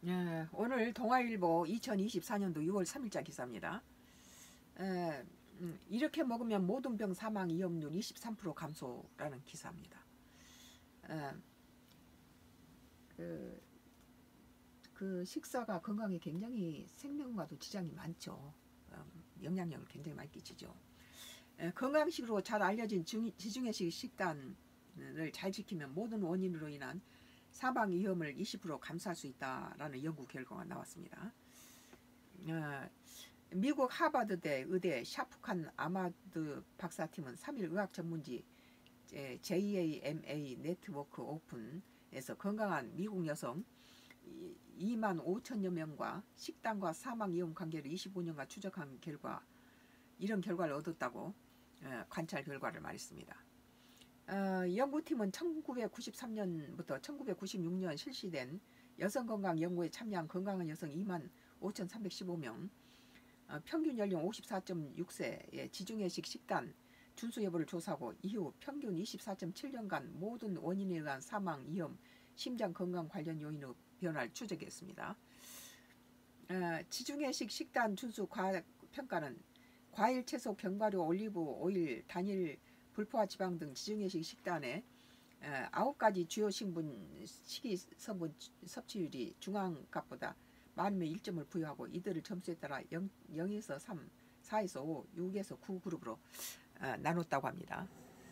오늘 동아일보 2024년도 6월 3일자 기사입니다. 이렇게 먹으면 모든 병 사망 위험률 23% 감소라는 기사입니다. 그 식사가 건강에 굉장히 생명과도 지장이 많죠. 영향력을 굉장히 많이 끼치죠. 건강식으로 잘 알려진 지중해식 식단을 잘 지키면 모든 원인으로 인한 사망 위험을 20% 감소할 수 있다라는 연구 결과가 나왔습니다. 미국 하버드대 의대 샤프칸 아마드 박사팀은 3일 의학 전문지 JAMA 네트워크 오픈에서 건강한 미국 여성 2만 5천여 명과 식단과 사망 위험 관계를 25년간 추적한 결과 이런 결과를 얻었다고 관찰 결과를 말했습니다. 연구팀은 1993년부터 1996년 실시된 여성건강 연구에 참여한 건강한 여성 2만 5,315명, 평균 연령 54.6세의 지중해식 식단 준수 여부를 조사하고 이후 평균 24.7년간 모든 원인에 의한 사망, 위험, 심장 건강 관련 요인의 변화를 추적했습니다. 지중해식 식단 준수 과학 평가는 과일, 채소, 견과류, 올리브 오일, 단일 불포화 지방 등 지중해식 식단에 9가지 주요 식분, 식이성분 섭취율이 중앙값보다 많으면 1점을 부여하고 이들을 점수에 따라 0에서 3, 4에서 5, 6에서 9 그룹으로 나눴다고 합니다.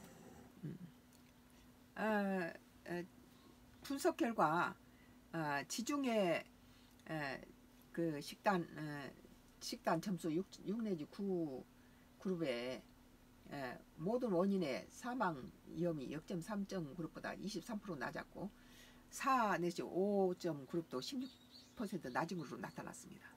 분석 결과 지중해 그 식단 점수 6 내지 9 그룹에 모든 원인의 사망 위험이 0.3점 그룹보다 23% 낮았고 4 내지 5점 그룹도 16% 낮은 것으로 나타났습니다.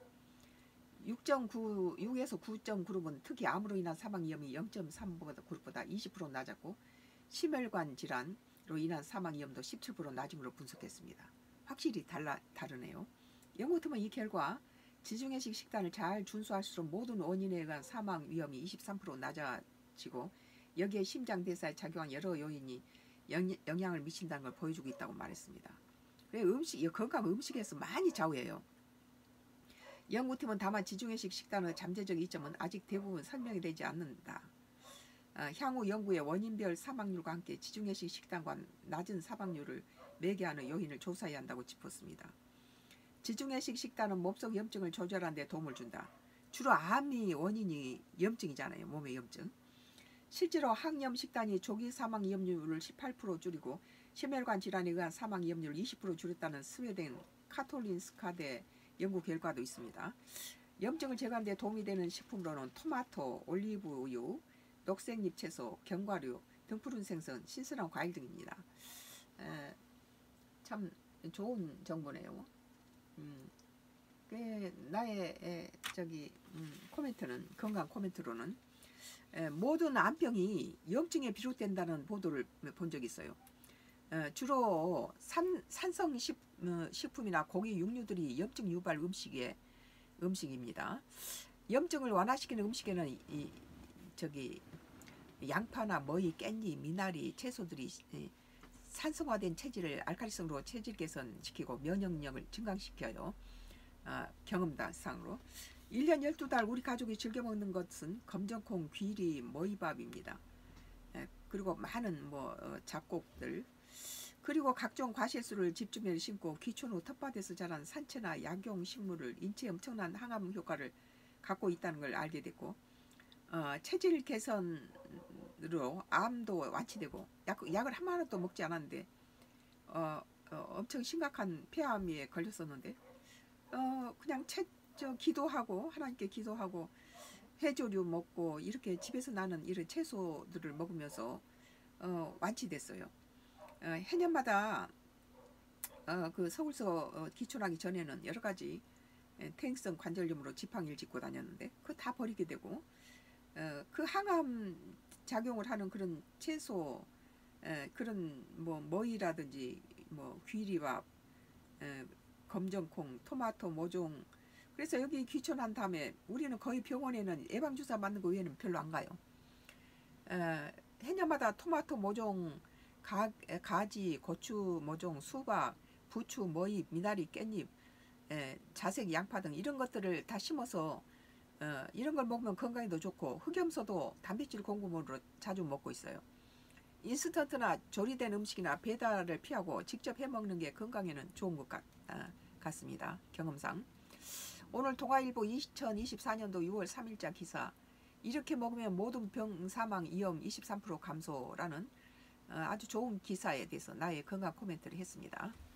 6에서 9점 그룹은 특히 암으로 인한 사망 위험이 0.3 그룹보다 20% 낮았고 심혈관 질환으로 인한 사망 위험도 17% 낮은 것으로 분석했습니다. 확실히 다르네요. 연구팀은 이 결과 지중해식 식단을 잘 준수할수록 모든 원인에 의한 사망 위험이 23% 낮아지고 여기에 심장 대사에 작용한 여러 요인이 영향을 미친다는 걸 보여주고 있다고 말했습니다. 건강 음식에서 많이 좌우해요. 연구팀은 다만 지중해식 식단의 잠재적 이점은 아직 대부분 설명이 되지 않는다. 향후 연구의 원인별 사망률과 함께 지중해식 식단과 낮은 사망률을 매개하는 요인을 조사해야 한다고 짚었습니다. 지중해식 식단은 몸속 염증을 조절하는 데 도움을 준다. 주로 암이 원인이 염증이잖아요. 몸의 염증. 실제로 항염 식단이 조기 사망 위험률을 18% 줄이고 심혈관 질환에 의한 사망 위험률을 20% 줄였다는 스웨덴 카톨린스카대 연구 결과도 있습니다. 염증을 제거하는 데 도움이 되는 식품으로는 토마토, 올리브유, 녹색잎 채소, 견과류, 등푸른 생선, 신선한 과일 등입니다. 참 좋은 정보네요. 나의 코멘트는 건강 코멘트로는 모든 암병이 염증에 비롯된다는 보도를 본 적이 있어요. 주로 산성 식품이나 고기 육류들이 염증 유발 음식입니다. 염증을 완화시키는 음식에는 양파나 머위, 깻잎, 미나리, 채소들이 산성화된 체질을 알칼리성으로 체질 개선시키고 면역력을 증강시켜요. 경험담상으로 1년 12달 우리 가족이 즐겨 먹는 것은 검정콩, 귀리, 머위밥입니다. 그리고 많은 잡곡들 그리고 각종 과실수를 집주변에 심고 귀촌 후 텃밭에서 자란 산채나 약용 식물을 인체에 엄청난 항암 효과를 갖고 있다는 걸 알게 됐고 체질 개선으로 암도 완치되고 약을 한 번도 먹지 않았는데 엄청 심각한 폐암에 걸렸었는데 그냥 기도하고 하나님께 기도하고 해조류 먹고 이렇게 집에서 나는 이런 채소들을 먹으면서 완치됐어요. 해년마다 그 서울서 기촌하기 전에는 여러 가지 퇴행성 관절염으로 지팡이를 짚고 다녔는데 그거 다 버리게 되고 그 항암 작용을 하는 그런 채소 그런 머위라든지 귀리밥 검정콩 토마토 모종 그래서 여기 귀촌한 다음에 우리는 거의 병원에는 예방주사 맞는 거 외에는 별로 안 가요. 해년마다 토마토 모종 가지 고추 모종 수박 부추 머위 미나리 깻잎 자색, 양파 등 이런 것들을 다 심어서 이런 걸 먹으면 건강에도 좋고 흑염소도 단백질 공급으로 자주 먹고 있어요. 인스턴트나 조리된 음식이나 배달을 피하고 직접 해먹는 게 건강에는 좋은 것 같습니다. 경험상. 오늘 동아일보 2024년도 6월 3일자 기사, 이렇게 먹으면 모든 병 사망 위험 23% 감소라는 아주 좋은 기사에 대해서 나의 건강 코멘트를 했습니다.